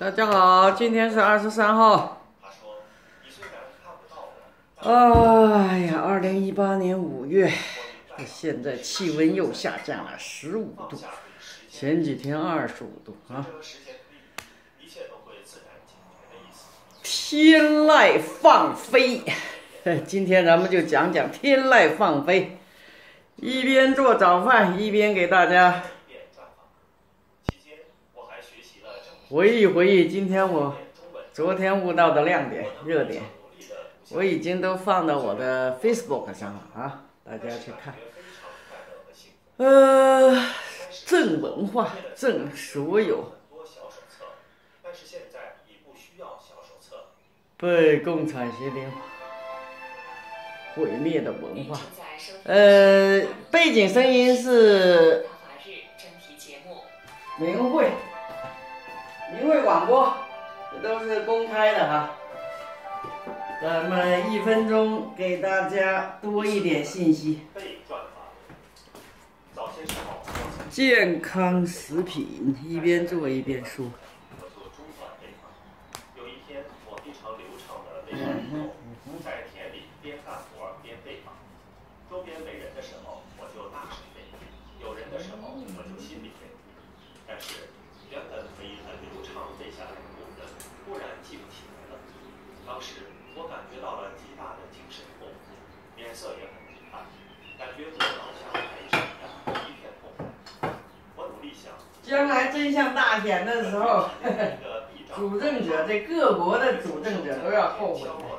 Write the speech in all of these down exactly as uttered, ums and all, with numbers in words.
大家好，今天是二十三号。哎呀，二零一八年五月，现在气温又下降了十五度，前几天二十五度啊。天籁放飞，今天咱们就讲讲天籁放飞。一边做早饭，一边给大家回忆回忆今天我昨天悟到的亮点、热点，我已经都放到我的 Facebook 上了啊，大家去看。呃，正文化，正所有被共产邪灵毁灭的文化。呃，背景声音是明慧。明慧广播，这都是公开的哈。咱们一分钟给大家多一点信息。健康食品，一边做一边说。有一天，我非常流畅的背上以后，在田里边干活边背法。周边没人的时候，我就大声背；有人的时候，我就心里背。但是原本可以很流畅背下来的部分，忽然记不起来了。当时我感觉到了极大的精神痛苦，脸色也很难看，感觉和脑下还是一样一片空白。我努力想，将来真相大显的时候，呵呵主政者这各国的主政者都要后悔的，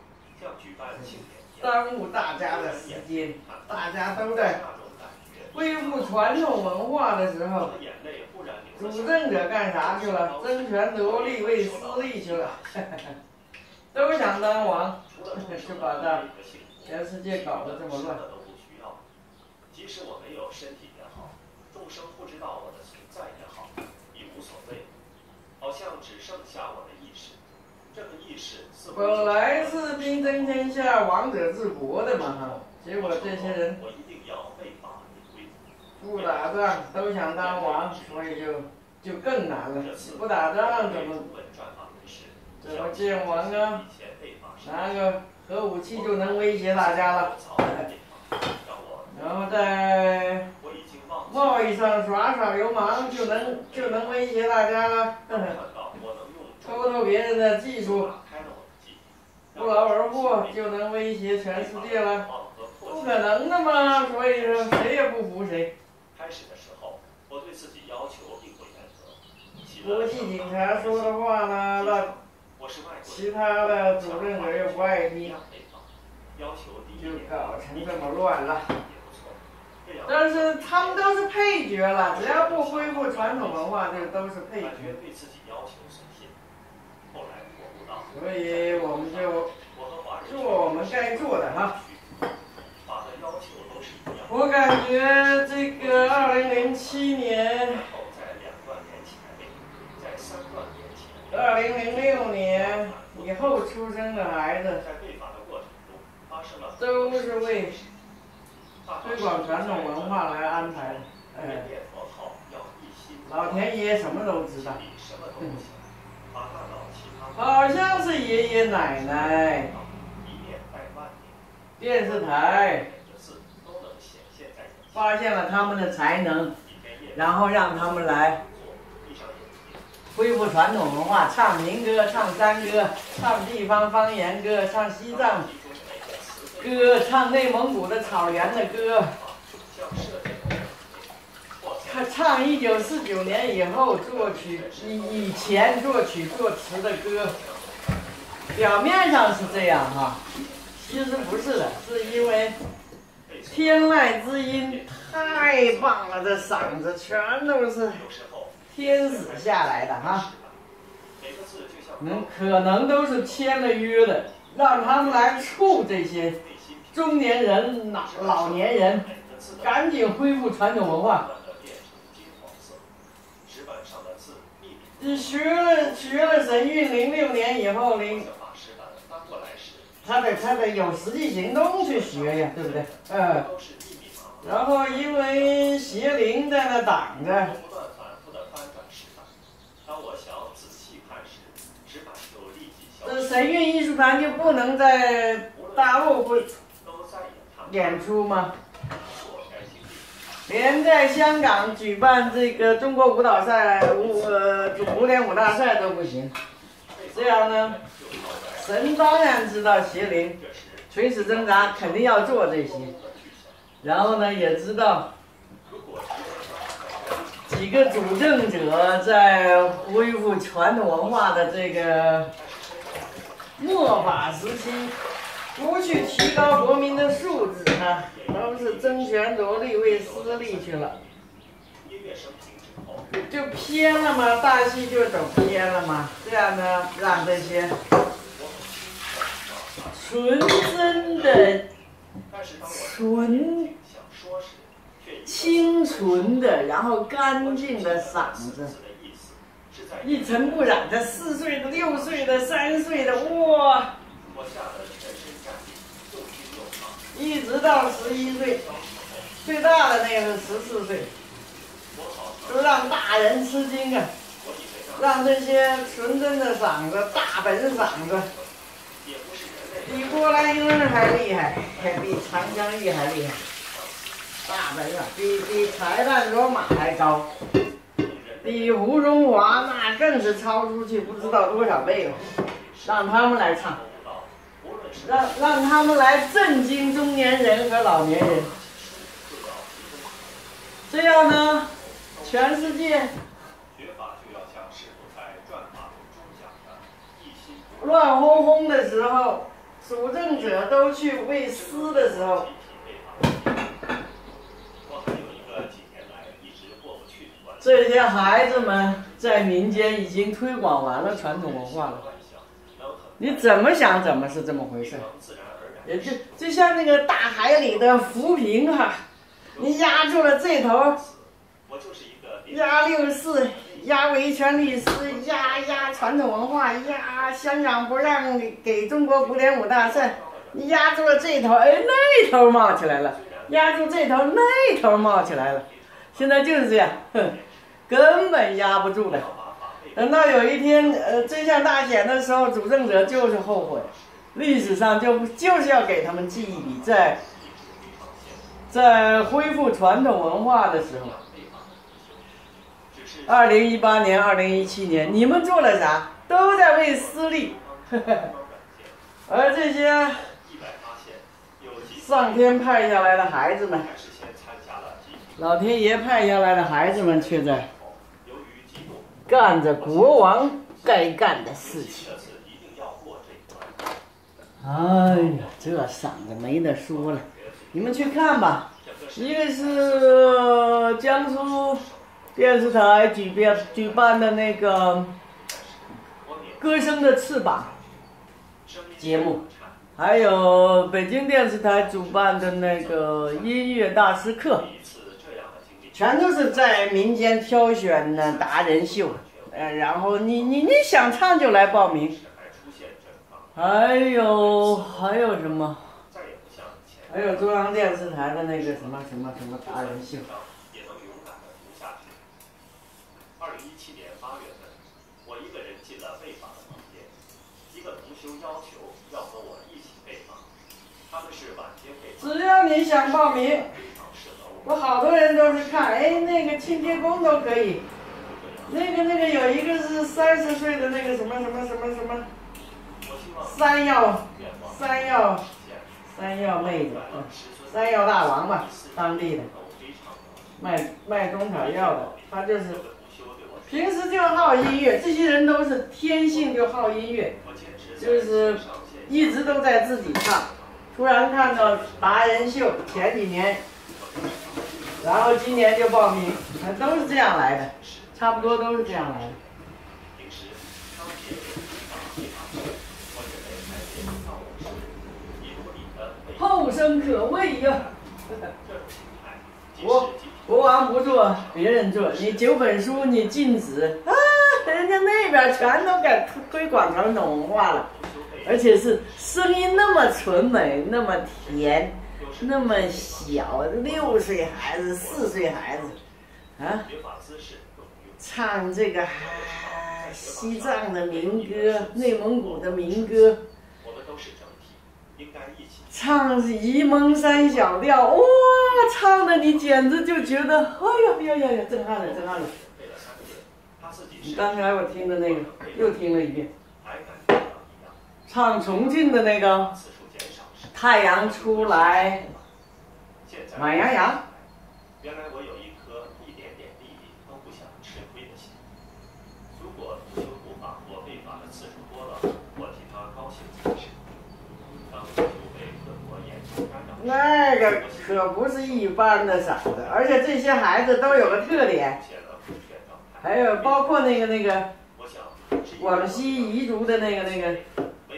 耽误大家的时间，大家都在恢复传统文化的时候。主政者干啥去了？争权夺利为私利去了，都想当王，就把这全世界搞得这么乱。即使我没有身体也好，众生不知道我的存在也好，已无所谓，好像只剩下我的意识。这个意识似乎本来是兵争天下、王者治国的嘛哈，结果这些人我一定要为法为规。不打仗都想当王，所以就就更难了。不打仗怎么怎么建王啊？拿个核武器就能威胁大家了。然后在贸易上耍耍流氓就能就能威胁大家了。偷偷别人的技术，不劳而获就能威胁全世界了？不可能的嘛！所以说谁也不服谁。开始的时候，我对自己要求并不严格。国际警察说的话呢，那其他的主政者又不爱听，就搞成这么乱了。但是他们都是配角了，只要不恢复传统文化，就都是配角。所以我们就做我们该做的哈。我感觉这个二零零七年、二零零六年以后出生的孩子，都是为推广传统文化来安排的。哎，老天爷什么都知道。嗯，好像是爷爷奶奶、电视台发现了他们的才能，然后让他们来恢复传统文化，唱民歌、唱山歌、唱地方方言歌、唱西藏歌、唱内蒙古的草原的歌，唱一九四九年以后作曲以以前作曲作词的歌。表面上是这样哈，其实不是的，是因为天籁之音太棒了，这嗓子全都是天使下来的哈，嗯，可能都是签了约的，让他们来促这些中年人、老老年人赶紧恢复传统文化。你学了学了神韵，零六年以后零。他得他得有实际行动去学呀，对不对？嗯。然后因为邪灵在那挡着， 这神韵艺术团就不能在大陆不演出吗？连在香港举办这个中国舞蹈赛、舞呃古典舞大赛都不行。这样呢，神当然知道邪灵垂死挣扎，肯定要做这些。然后呢，也知道几个主政者在恢复传统文化的这个末法时期，不去提高国民的素质呢，都是争权夺利为私利去了，就偏了嘛，大戏就走偏了嘛。这样呢，让这些纯真的、纯清纯的，然后干净的嗓子，一尘不染的四岁的、六岁的、三岁的，哇！一直到十一岁，最大的那个是十四岁，都让大人吃惊啊！让这些纯真的嗓子、大本嗓子，比波兰英还厉害，比长江玉还厉害，大本嗓比比柴旦卓玛还高，比胡荣华那更是超出去不知道多少倍了。让他们来唱。让让他们来震惊中年人和老年人，这样呢，全世界乱哄哄的时候，主政者都去为私的时候，这些孩子们在民间已经推广完了传统文化了。你怎么想怎么是这么回事，也就就像那个大海里的浮萍哈、啊，你压住了这头，压六四，压维权律师，压压传统文化，压香港不让给中国古典舞大赛，你压住了这头，哎，那头冒起来了，压住这头，那头冒起来了，现在就是这样，哼，根本压不住了。等到有一天，呃，真相大显的时候，主政者就是后悔，历史上就就是要给他们记一笔，在在恢复传统文化的时候，二零一八年、二零一七年，你们做了啥？都在为私利，呵呵，而这些上天派下来的孩子们，老天爷派下来的孩子们，却在干着国王该干的事情。哎呀，这嗓子没得说了，你们去看吧。一个是江苏电视台举办举办的那个歌声的翅膀节目，还有北京电视台主办的那个音乐大师课。全都是在民间挑选的达人秀，呃，然后你你你想唱就来报名。还有还有什么？还有中央电视台的那个什么什么什么达人秀。二零一七年八月份，我一个人进了背访的房间，一个同修要求要和我一起背访，他们是晚间背访。只要你想报名。我好多人都是看，哎，那个清洁工都可以，那个那个有一个是三十岁的那个什么什么什么什么，山药山药山药妹子，嗯，山药大王嘛，当地的，卖卖中草药的，他就是平时就好音乐，这些人都是天性就好音乐，就是一直都在自己唱，突然看到达人秀，前几年。然后今年就报名，都是这样来的，差不多都是这样来的。后生可畏呀！国国王不做，别人做。你九本书你禁止啊，人家那边全都给推广传统文化了，而且是声音那么纯美，那么甜。那么小，六岁孩子、四岁孩子，啊，唱这个还西藏的民歌，内蒙古的民歌，唱沂蒙山小调，哇，唱的你简直就觉得，哎呀呀呀呀，震撼了，震撼了。你刚才我听的那个，又听了一遍。唱重庆的那个，太阳出来，暖洋洋。原来我有一颗一点点利益都不想吃亏的心。如果不修不法或违法的次数多了，我替他高兴才是。当就被各国严重干扰。那个可不是一般的嗓子，而且这些孩子都有个特点，还有包括那个那个广西彝族的那个那个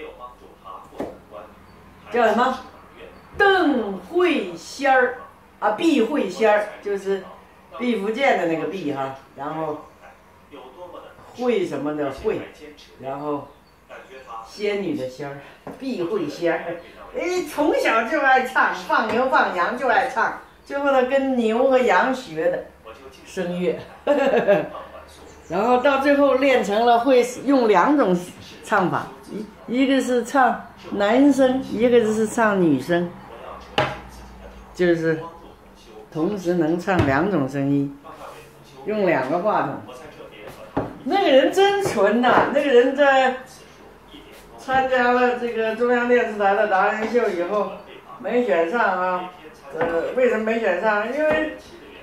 叫什么邓慧仙儿。啊，毕慧仙儿就是毕福剑的那个毕哈，然后慧什么的慧，然后仙女的仙儿，毕慧仙儿，哎，从小就爱唱，放牛放羊就爱唱，最后他跟牛和羊学的声乐，然后到最后练成了会用两种唱法，一一个是唱男生，一个是唱女生，就是。同时能唱两种声音，用两个话筒。那个人真纯呐、啊！那个人在参加了这个中央电视台的达人秀以后，没选上啊。呃，为什么没选上？因为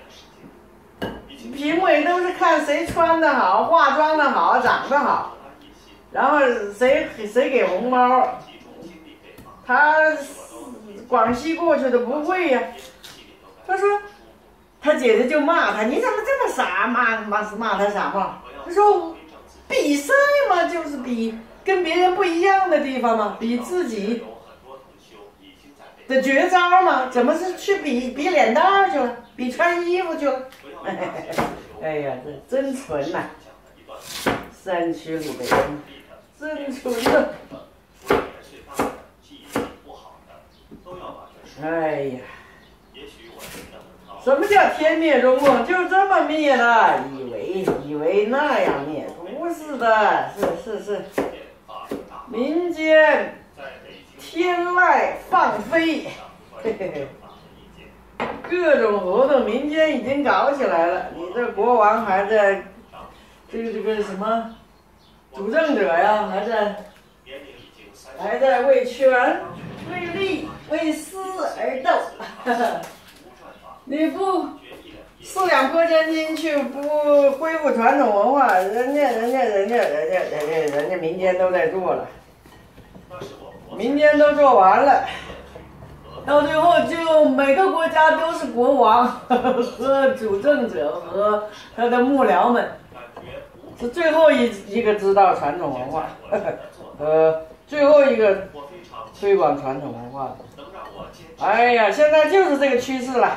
评委都是看谁穿的好、化妆的好、长得好，然后谁谁给红包。他广西过去的不会呀、啊。他说，他姐姐就骂他，你怎么这么傻？骂骂骂他傻吗？他说，比赛嘛，就是比跟别人不一样的地方嘛，比自己的绝招嘛，怎么是去比比脸蛋去了，比穿衣服去了？哎呀，这真纯呐、啊！山区里的人真纯呐！哎呀。什么叫天灭中共？就这么灭的？以为以为那样灭？不是的，是是是，民间天籁放飞，嘿嘿嘿，各种活动民间已经搞起来了。你这国王还在，这个这个什么主政者呀，还在还在为权、为利、为私而斗。呵呵，你不四两拨千斤去不恢复传统文化，人家人家人家人家人家人家民间都在做了，民间都做完了，到最后就每个国家都是国王和主政者和他的幕僚们，是最后一一个知道传统文化，呃，最后一个推广传统文化的。哎呀，现在就是这个趋势了。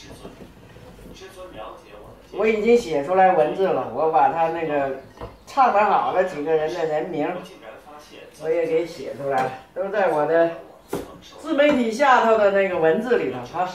我已经写出来文字了，我把他那个唱得好的几个人的人名，我也给写出来了，都在我的自媒体下头的那个文字里头啊。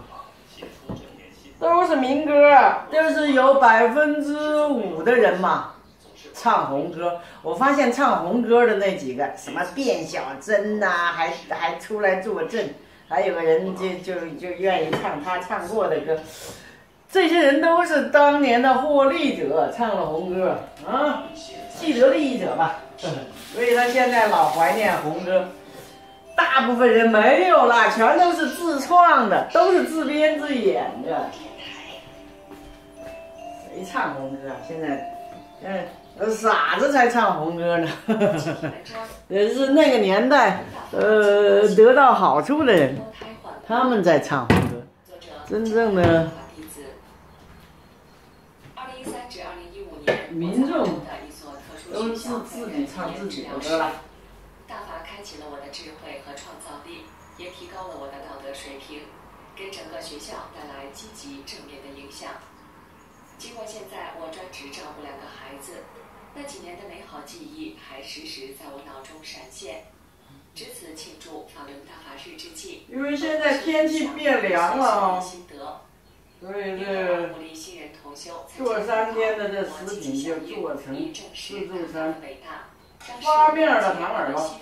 都是民歌，就是有百分之五的人嘛唱红歌。我发现唱红歌的那几个，什么卞小珍呐、啊，还还出来作证，还有个人就就就愿意唱他唱过的歌。这些人都是当年的获利者，唱了红歌啊，既得利益者吧。所以他现在老怀念红歌。大部分人没有啦，全都是自创的，都是自编自演的。谁唱红歌啊？现在，嗯，傻子才唱红歌呢。也是那个年代，呃，得到好处的人，他们在唱红歌。真正的。民众都是自己唱自己的歌了。 大法开启了我的智慧和创造力，也提高了我的道德水平，给整个学校带来积极正面的影响。尽管现在我专职照顾两个孩子，那几年的美好记忆还时时在我脑中闪现。值此庆祝法轮大法日之际， 因为现在天气变凉了啊。 所以这做三天的这食品就做成自助餐，发面的糖耳朵，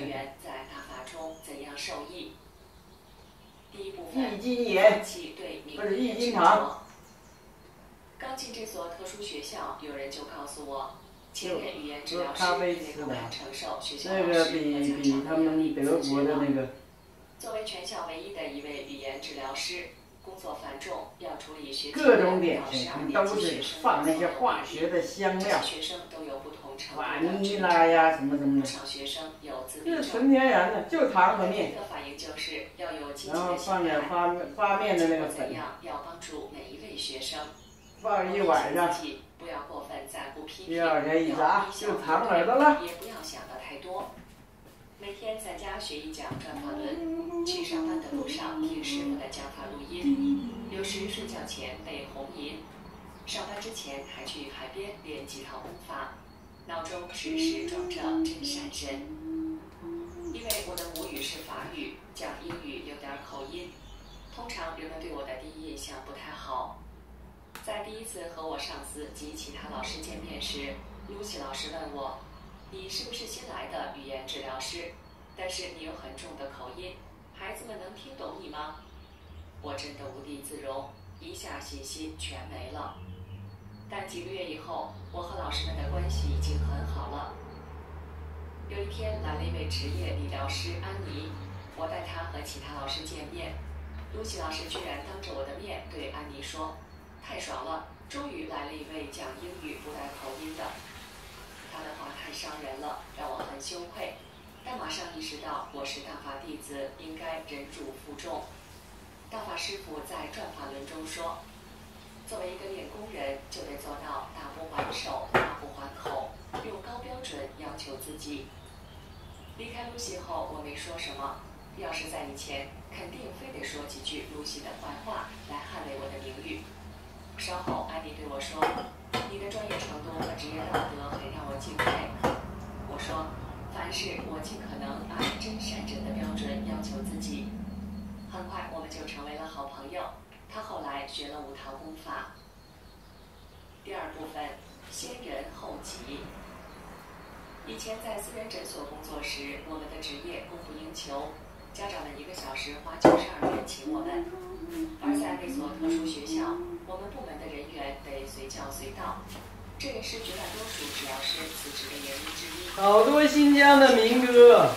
一斤盐，不是一斤糖。 刚进这所特殊学校，有人就告诉我，前任语言治疗师没不敢承受学校这个比比他们德国的那个。 作为全校唯一的一位语言治疗师，工作繁重，要处理学各种点心，都是放那些化学的香料， 学生都有不同程度瓦尼拉呀什么什么的。 不少学生有自闭这症， 是纯天然的，就糖和面。 第一个反应就是要有积极然后的放点心态。 发发面的那个粉怎，样要帮助每一位学生？ 放一晚上， 不要过分在乎批评， 第二天一炸就糖耳朵了。 也不要想的太多。每天在家学一讲转法轮，去上班的路上听师傅的讲法录音，有时睡觉前背红吟，上班之前还去海边练几套功法，脑中时时装着真善人。因为我的母语是法语，讲英语有点口音，通常人们对我的第一印象不太好。在第一次和我上司及其他老师见面时，露西老师问我，你是不是新来的语言治疗师？但是你有很重的口音，孩子们能听懂你吗？我真的无地自容，一下信心全没了。但几个月以后，我和老师们的关系已经很好了。有一天来了一位职业理疗师安妮，我带她和其他老师见面，露西老师居然当着我的面对安妮说，太爽了，终于来了一位讲英语不带口音的。他的话太伤人了，让我很羞愧，但马上意识到我是大法弟子，应该忍辱负重。大法师父在转法轮中说，作为一个练功人，就得做到大不还手，大不还口，用高标准要求自己。离开露西后，我没说什么，要是在以前，肯定非得说几句露西的坏话来捍卫我的名誉。稍后，安妮对我说，你的专业程度和职业道德很让我敬佩。我说，凡事我尽可能按真善忍的标准要求自己。很快我们就成为了好朋友，他后来学了五套功法。第二部分，先人后己。以前在私人诊所工作时，我们的职业供不应求，家长们一个小时花九十二元请我们，而在那所特殊学校，我们部门的人员得随叫随到，这也是绝大多数治疗师辞职的原因之一。 好多新疆的民歌。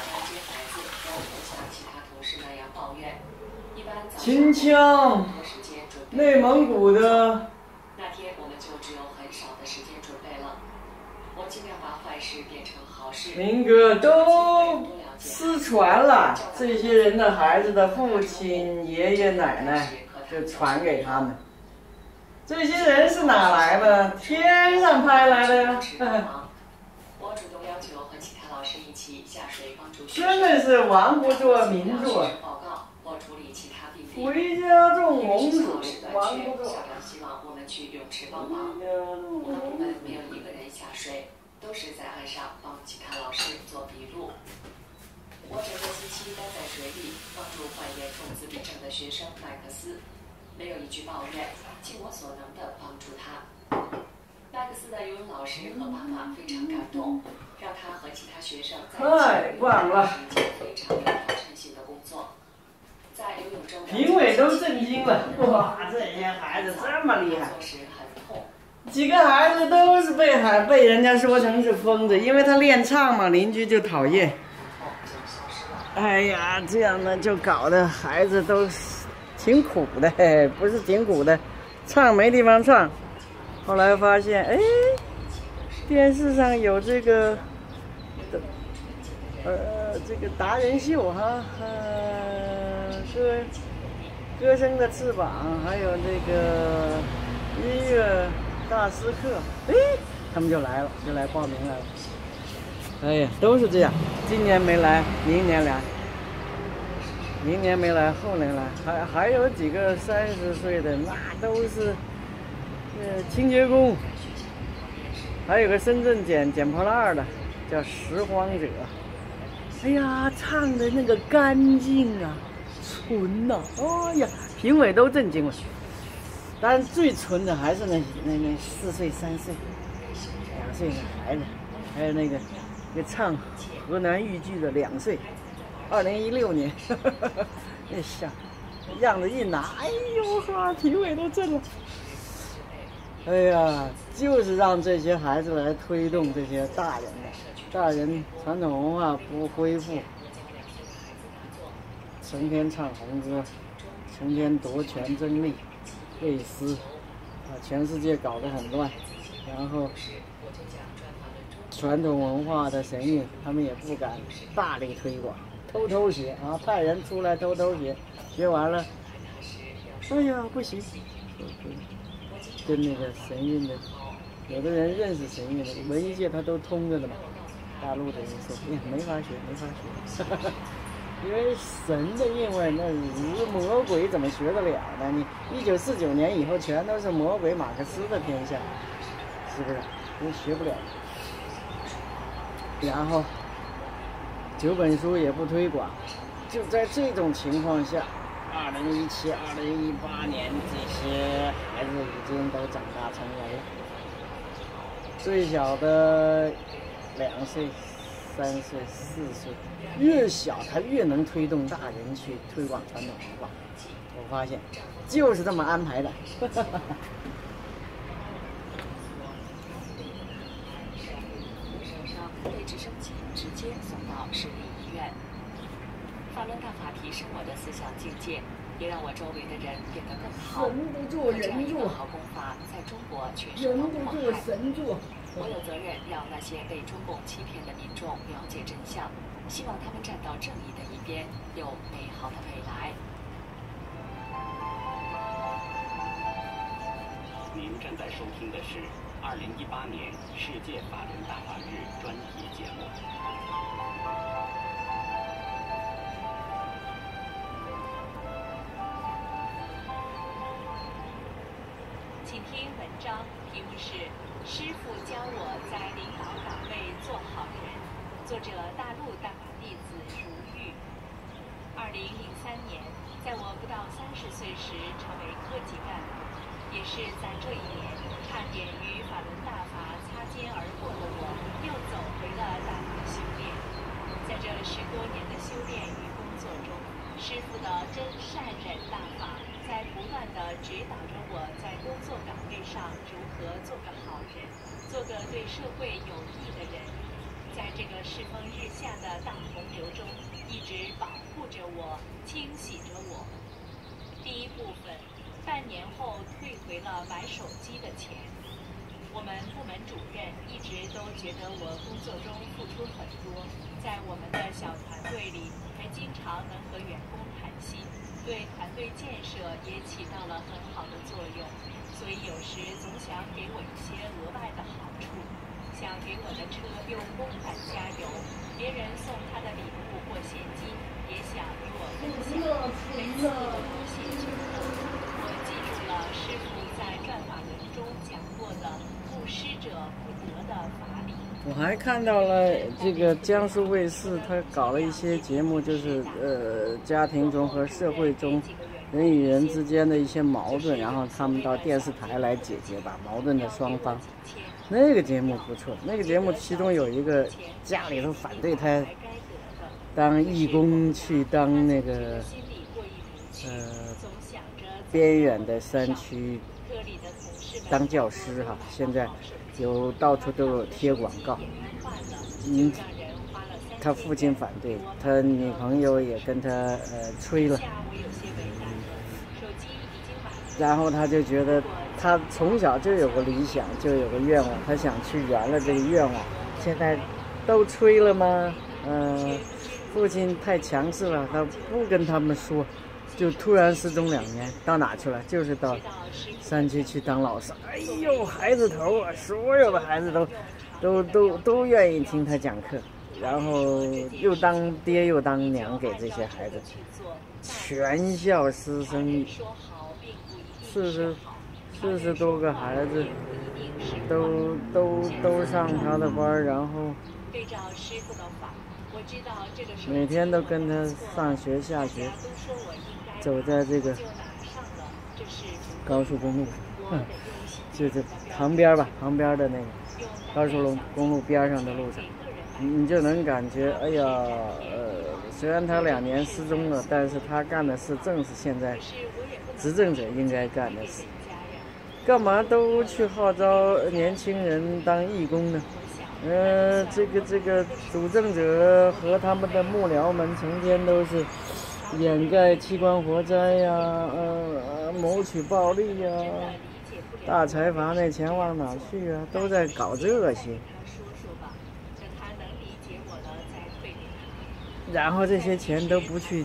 秦腔，内蒙古的。 那天我们就只有很少的时间准备了，我尽量把坏事变成好事。 民歌都失传了，这些人的孩子的父亲、爷爷奶奶就传给他们。这些人是哪来的？天上派来的呀！ 我主动要求和其他老师一起下水帮助学生。真的是王不做民做。 我处理其他病例。 回家种红薯，王不做。 校长希望我们去泳池帮忙，我的部门没有一个人下水，都是在岸上帮其他老师做笔录。我整个星期待在水里，帮助患严重自闭症的学生麦克斯，没有一句抱怨，尽我所能地帮助他。麦克斯的游泳老师和妈妈非常感动，让他和其他学生在太棒了， 是一件非常有挑战性的工作。在游泳中， 评委都震惊了，哇，这些孩子这么厉害！几个孩子都是被孩被人家说成是疯子，因为他练唱嘛，邻居就讨厌。哎呀，这样的就搞得孩子都挺苦的，嘿，不是挺苦的，唱没地方唱。后来发现，哎，电视上有这个，呃，这个达人秀哈，呃，歌歌声的翅膀，还有这个音乐大师课，哎，他们就来了，就来报名来了。哎呀，都是这样，今年没来，明年来，明年没来，后年来，还还有几个三十岁的，那都是。呃，清洁工，还有个深圳捡捡破烂的，叫拾荒者。哎呀，唱的那个干净啊，纯呐、啊，哎呀，评委都震惊了。 当然最纯的还是那那那四岁、三岁、两岁的孩子，还有那个那唱河南豫剧的两岁，二零一六年，呵呵呵那像样子一拿，哎呦哈，体委都震了。哎呀，就是让这些孩子来推动这些大人的，大人传统文化不恢复，成天唱红歌，成天夺权争利。卫斯，把全世界搞得很乱，然后传统文化的神韵，他们也不敢大力推广，偷偷学啊，派人出来偷偷学，学完了，哎呀不行，跟那个神韵的，有的人认识神韵的，文艺界他都通着的嘛，大陆的人说，哎呀没法学，没法学。因为神的韵味，那你魔鬼怎么学得了呢？你一九四九年以后全都是魔鬼马克思的天下，是不是？你学不了。然后九本书也不推广，就在这种情况下，二零一七、二零一八年这些孩子已经都长大成人了，最小的两岁。三岁、四岁，越小他越能推动大人去推广传统文化。我发现，就是这么安排的。 被直升机直接送到市立医院。法轮大法提升我的思想境界，也让我周围的人变得更好。 神不做人做， 好功法在中国确实人不做神做。 我有责任让那些被中共欺骗的民众了解真相，希望他们站到正义的一边，有美好的未来。 您正在收听的是二零一八年世界法轮大法日专题节目。 请听文章，题目是《师父教我在领导岗位做好人》，作者大陆大法弟子如玉。二零零三年，在我不到三十岁时成为科级干部，也是在这一年，差点与法轮大法擦肩而过的我，又走回了大法修炼。在这十多年的修炼与工作中，师父的真善忍大法在不断地指导着我在工作岗位上如何做个好人，做个对社会有益的人，在这个世风日下的大洪流中，一直保护着我，清洗着我。第一部分，半年后退回了买手机的钱。我们部门主任一直都觉得我工作中付出很多，在我们的小团队里还经常能和员工谈心，对团队建设也起到了很好的作用，所以有时总想给我一些额外的好处，想给我的车用公款加油，别人送他的礼物或现金也想与我分享，每次都谢绝了。我记住了师父在转法轮中讲过的不施者不得的法理。 我还看到了这个江苏卫视，他搞了一些节目，就是呃家庭中和社会中人与人之间的一些矛盾，然后他们到电视台来解决，把矛盾的双方。那个节目不错，那个节目其中有一个家里头反对他当义工去当那个呃边远的山区当教师哈，现在有到处都有贴广告。嗯，他父亲反对，他女朋友也跟他呃吹了，然后他就觉得他从小就有个理想，就有个愿望，他想去圆了这个愿望。现在都吹了吗？嗯、呃，父亲太强势了，他不跟他们说，就突然失踪两年，到哪去了？就是到山区去当老师。哎呦，孩子头啊，所有的孩子都都都都愿意听他讲课，然后又当爹又当娘给这些孩子，全校师生四十四十多个孩子都都都上他的班，然后每天都跟他上学下学，走在这个高速公路，嗯，就是旁边吧，旁边的那个高速公路边上的路上，你你就能感觉，哎呀，呃，虽然他两年失踪了，但是他干的事正是现在执政者应该干的事。干嘛都去号召年轻人当义工呢？呃，这个这个主政者和他们的幕僚们成天都是掩盖器官活摘呀，呃，谋取暴利呀，大财阀那钱往哪去啊？都在搞这些。然后这些钱都不去。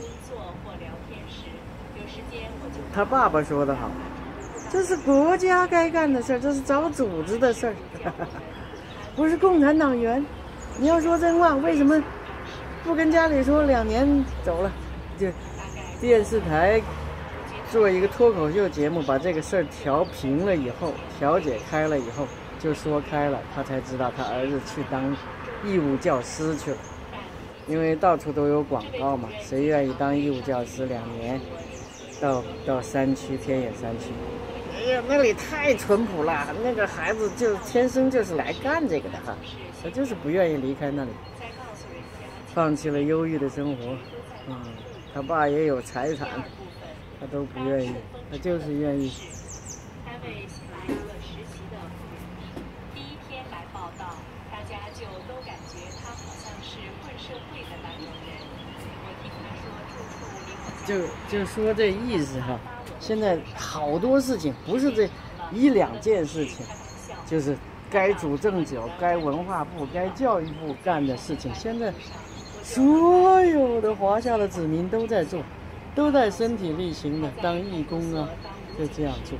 他爸爸说得好，这是国家该干的事儿，这是找组织的事儿，不是共产党员。你要说真话，为什么不跟家里说两年走了？就电视台做一个脱口秀节目，把这个事儿调平了以后，调解开了以后，就说开了，他才知道他儿子去当义务教师去了。因为到处都有广告嘛，谁愿意当义务教师两年？到到山区偏远山区，哎呀，那里太淳朴了，那个孩子就天生就是来干这个的哈，他就是不愿意离开那里，放弃了忧郁的生活。嗯，他爸也有财产，他都不愿意，他就是愿意。单位新来一个实习的妇人，第一天来报道，大家就都感觉他好像是混社会的那种人。我听他说住处离我家。就就说这意思哈，现在好多事情不是这一两件事情，就是该主政者、该文化部、该教育部干的事情，现在所有的华夏的子民都在做，都在身体力行的当义工啊，就这样做。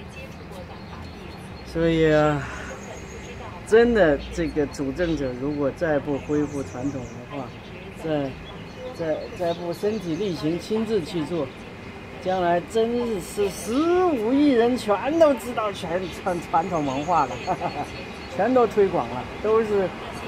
所以啊，真的这个主政者如果再不恢复传统文化，再再再不身体力行亲自去做，将来真是十五亿人全都知道全传传统文化了，哈哈哈，全都推广了，都是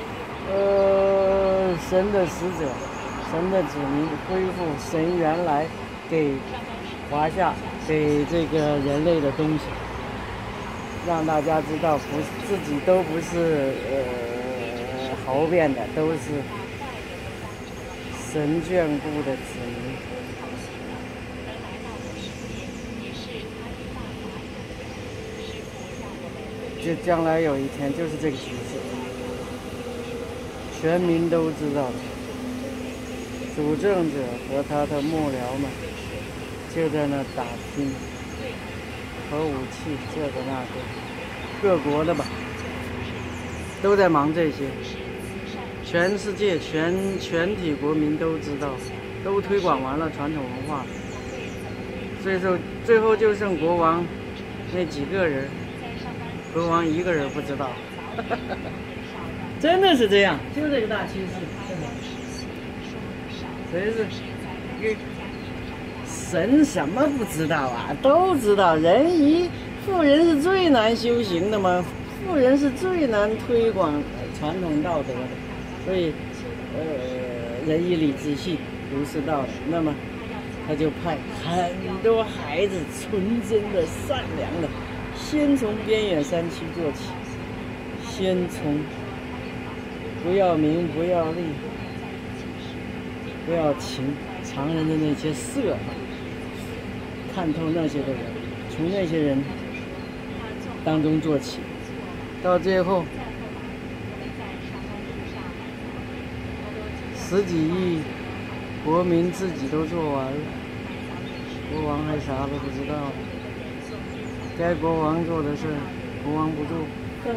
呃神的使者，神的子民，恢复神原来给华夏给这个人类的东西，让大家知道不自己都不是呃猴变的，都是神眷顾的子民。就将来有一天就是这个局势，全民都知道了，主政者和他的幕僚们就在那打拼，核武器这个那个，各国的吧，都在忙这些，全世界全全体国民都知道，都推广完了传统文化，最后最后就剩国王那几个人。国王一个人不知道，真的是这样，就这个大趋势，真的。谁是？给神什么不知道啊？都知道。人一富人是最难修行的嘛，富人是最难推广传统道德的，所以，呃，仁义礼智信儒释道的，那么他就派很多孩子纯真的、善良的。先从边远山区做起，先从不要名不要利不要情常人的那些色，看透那些的人，从那些人当中做起，到最后十几亿国民自己都做完了，国王还啥都不知道。该国王做的事，国王不做，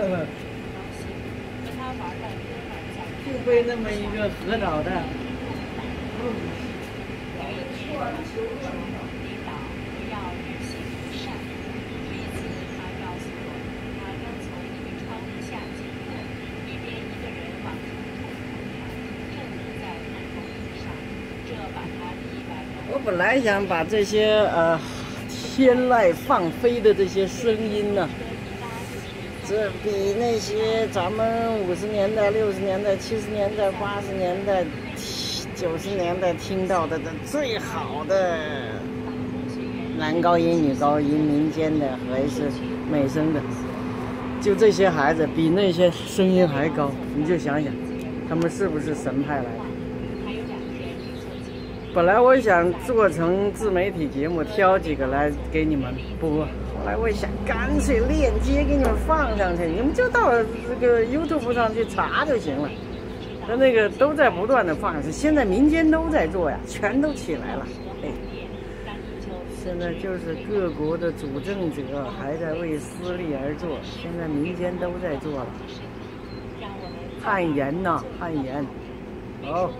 就被那么一个核导弹。我本来想把这些呃。天籁放飞的这些声音呢、啊，这比那些咱们五十年代、六十年代、七十年代、八十年代、九十年代听到的的最好的男高音、女高音、民间的还是美声的，就这些孩子比那些声音还高，你就想想，他们是不是神派来的？本来我想做成自媒体节目，挑几个来给你们播。后来我想，干脆链接给你们放上去，你们就到这个 YouTube 上去查就行了。那那个都在不断的放，现在民间都在做呀，全都起来了。哎，现在就是各国的主政者还在为私利而做，现在民间都在做了。汗颜呐，汗颜。好。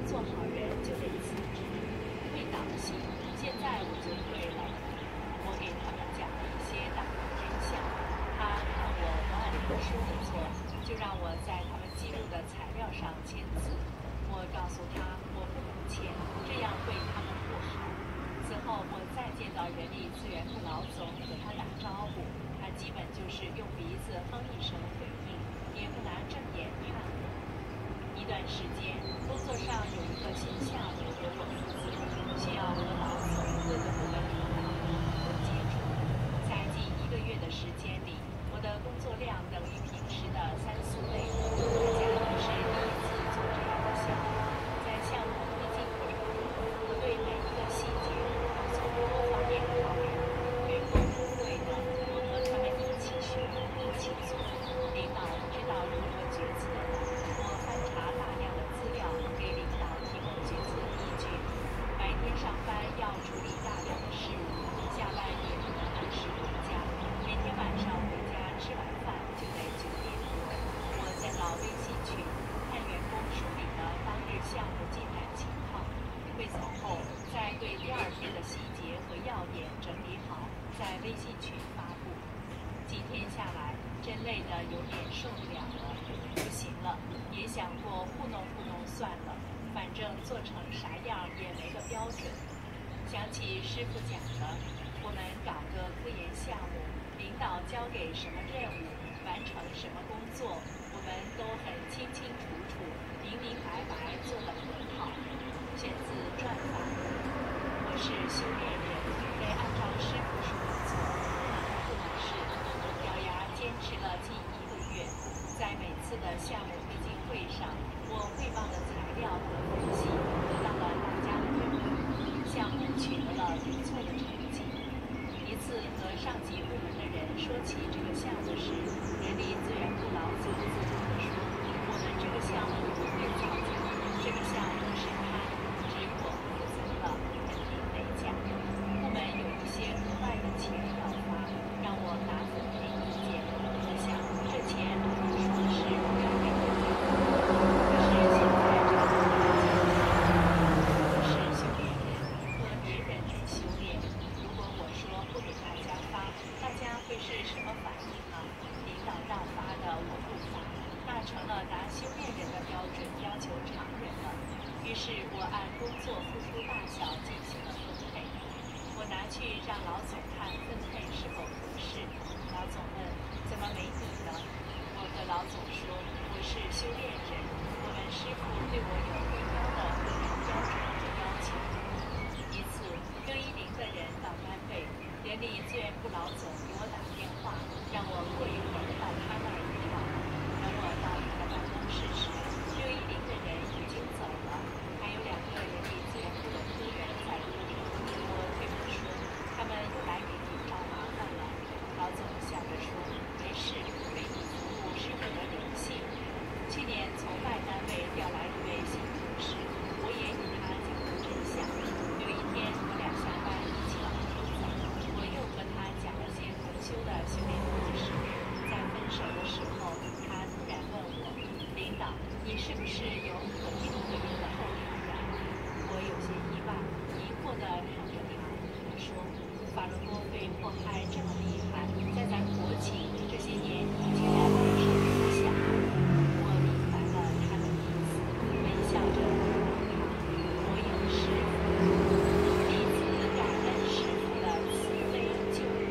就让我在他们记录的材料上签字。我告诉他我不能签，这样对他们不好。此后我再见到人力资源部老总和他打招呼，他基本就是用鼻子哼一声回应，也不拿正眼看我。一段时间，工作上有一个新项目由我负责，需要和老总各个部门领导多接触。在近一个月的时间里，我的工作量等于平时的三四倍。大家都是第一次做这样的项目，在项目推进过程中，我对每一个细节都做多方面考量。员工不会的，我和他们一起学，一起做。领导知道如何决策的，我翻查大量的资料，给领导提供决策依据。白天上班要处理大量的事务，下班也不能按时回家。每天晚上回家吃完饭就得九点多。我在老微信群看员工梳理的当日项目进展情况，汇总后再对第二天的细节和要点整理好，在微信群发布。几天下来，真累得有点受不了了，不行了，也想过糊弄糊弄算了，反正做成啥样也没个标准。想起师傅讲的，我们搞个科研项目，领导交给什么任务，完成什么工作，我们都很清清楚楚、明明白白做得很好。选自传法。我是修炼人，得按照师傅说的做，不能是。咬牙坚持了近一个月，在每次的项目推进会上，我汇报的材料和分析得到了大家的认可，项目取得了不错的成绩。一次和上级部门的人说起这个项目时，人力资源部老总自豪地说：“我们这个项目不会造假，这个项目是他只我负责了，肯定得奖。部门有一些额外的钱要花，让我拿分配意见。我想这钱按说是要给我的，可是现在这个我是修炼人，和别人比修炼。如果我说不给大家发，大家会是什么反应呢？领导让发的我不发，那成了拿修炼人的标准要求常人了。于是我按工作付出大小进行了分配。我拿去让老总看分配是否合适。老总问：“怎么没你呢？”我和老总说：“我是修炼人，我们师傅对我有更高的个人标准和要求。”一次，六一零的人到单位，人力资源部老总给我打电话，让我过一会儿到他那儿一趟。等我到他的办公室时，六一零的人已经走了，还有两个人力资源部的科员在屋里。我对他说：“他们又来给你找麻烦了。”老总笑着说：“没事，为你服务是我的荣幸。”去年从外单位调来一位新同事，我也与他讲了真相。有一天我俩下班一起往出走，我又和他讲了些同修的修炼故事。在分手的时候，他突然问我：“领导，你是不是有可听可言的后台呀？”我有些意外，疑惑地看着他，他说：“法轮功被迫害这么厉害，在咱国企这些年你居然没受影响。”我明白了他的意思，微笑着问他：“我有师傅，弟子感恩师傅的慈悲救度。”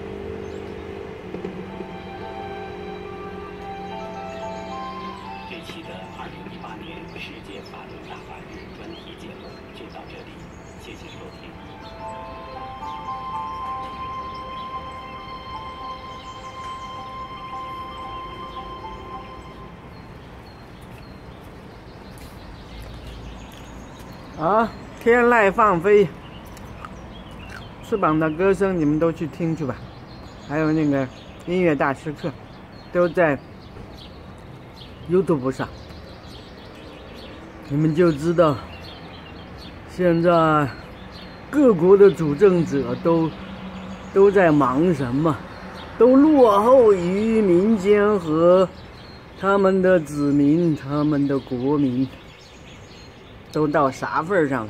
这期的二零一八年世界法轮大法日专题节目就到这里，谢谢收听。 啊，天籁放飞，翅膀的歌声，你们都去听去吧。还有那个音乐大师课，都在 YouTube 上，你们就知道，现在各国的主政者都都在忙什么，都落后于民间和他们的子民、他们的国民。都到啥份上了？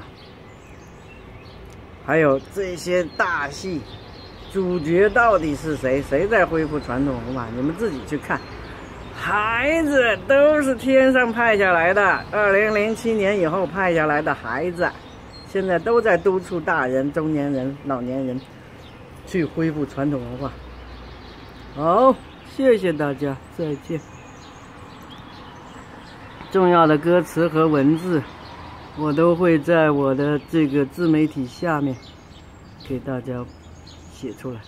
还有这些大戏，主角到底是谁？谁在恢复传统文化？你们自己去看。孩子都是天上派下来的，二零零七年以后派下来的孩子，现在都在督促大人、中年人、老年人去恢复传统文化。好，谢谢大家，再见。重要的歌词和文字，我都会在我的这个自媒体下面给大家写出来。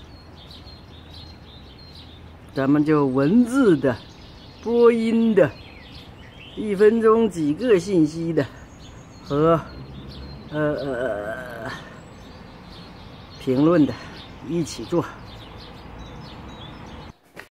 咱们就文字的、播音的、一分钟几个信息的和呃呃评论的一起做。